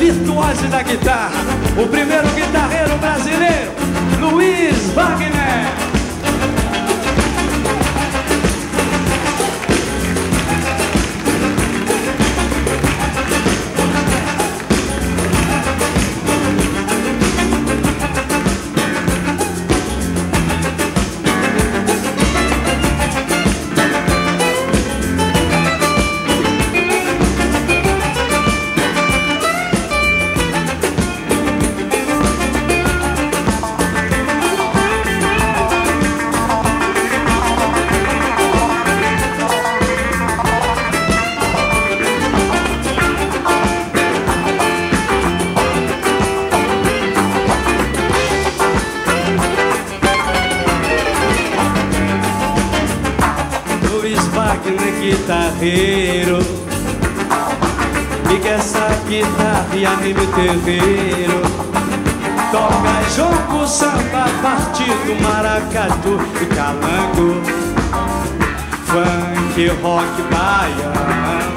virtuose da guitarra, o primeiro guitarreiro brasileiro, Luiz Wagner. Guitarreiro, liga essa guitarra e anime o terreiro. Toca jongo, samba, partido, maracatu e calango, funk, rock, baiano.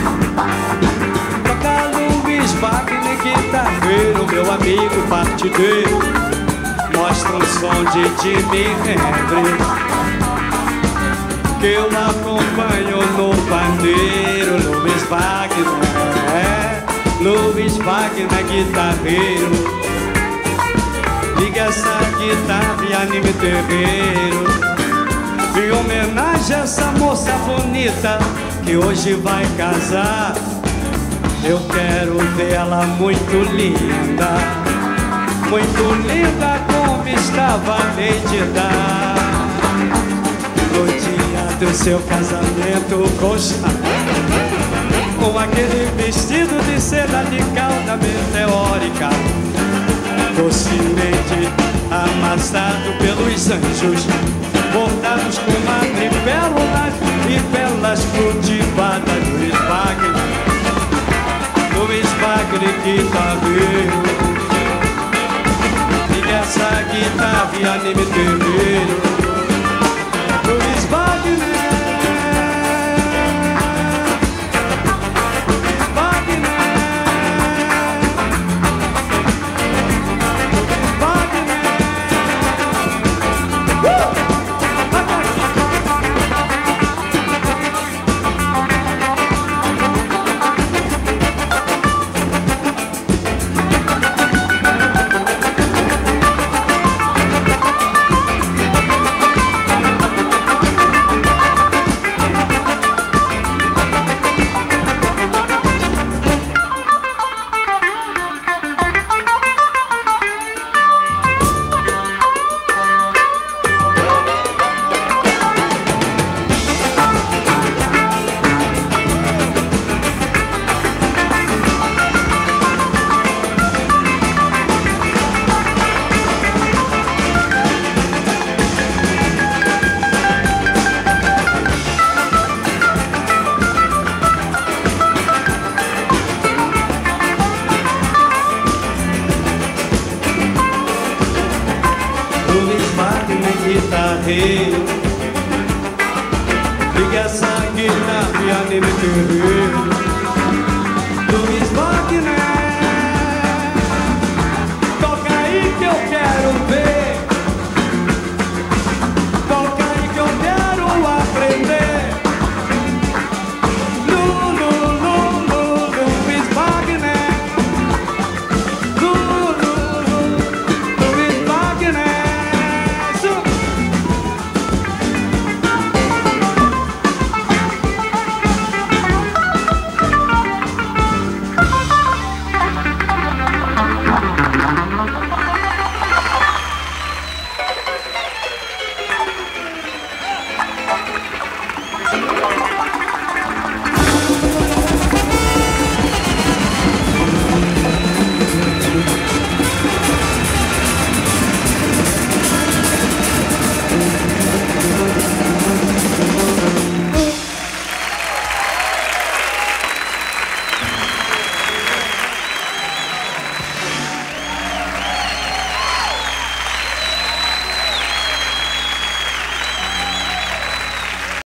Toca Luiz Wagner, guitarreiro, meu amigo partideiro. Mostra um som de Jimi Hendrix que eu acompanho no pandeiro. Luiz Wagner, Luiz Wagner, guitarreiro. Liga essa guitarra e anime o terreiro. Em homenagem a essa moça bonita que hoje vai casar, eu quero vê-la muito linda, muito linda como estava a Lady Di. No dia do seu casamento com aquele vestido de seda de cauda meteórica, docemente amassado pelos anjos, bordados com madrepérolas e pérolas cultivadas. Luiz Wagner, Luiz Wagner, guitarreiro. Liga essa guitarra e anime o terreiro. Luiz Wagner, guitarreiro. Liga essa guitarra e anime o terreiro.